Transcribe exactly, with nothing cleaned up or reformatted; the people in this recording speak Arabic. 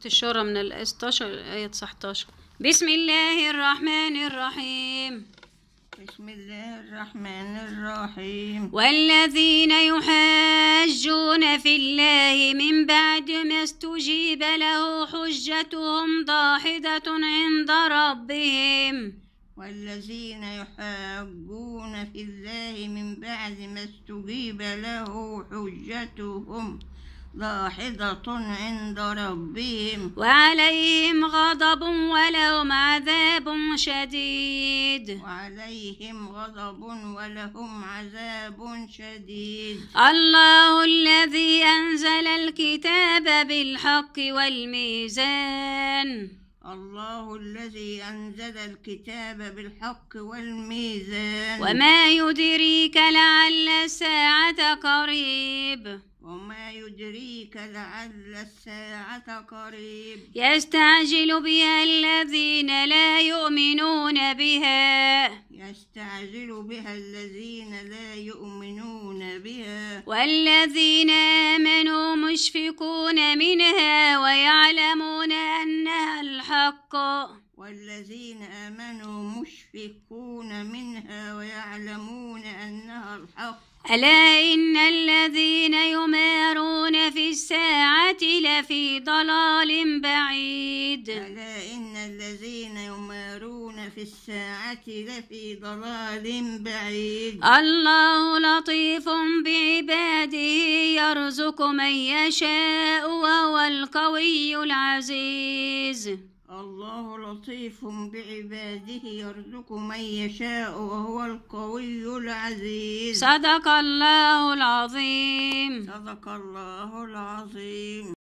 سورة الشورى من الآية ستاشر للآية تسعتاشر. بسم الله الرحمن الرحيم. بسم الله الرحمن الرحيم. والذين يحاجون في الله من بعد ما استجيب له حجتهم داحضة عند ربهم. والذين يحاجون في الله من بعد ما استجيب له حجتهم داحضة عند ربهم وعليهم غضب ولهم عذاب شديد. وعليهم غضب ولهم عذاب شديد. الله الذي أنزل الكتاب بالحق والميزان. الله الذي أنزل الكتاب بالحق والميزان. وما يدريك لعل الساعة قريب. وما يدريك لعل الساعة قريب. يستعجل بها الذين لا يؤمنون بها. يستعجل بها الذين لا يؤمنون بها. والذين آمنوا مشفقون منها ويعلمون أنها الحق. والذين آمنوا مشفقون منها ويعلمون أنها الحق. ألا إن الذين يمارون في الساعة لفي ضلال بعيد. ألا إن الذين يمارون في الساعة لفي ضلال بعيد. الله لطيف بعباده يرزق من يشاء وهو القوي العزيز. الله لطيف بعباده يرزق من يشاء وهو القوي العزيز. صدق الله العظيم. صدق الله العظيم.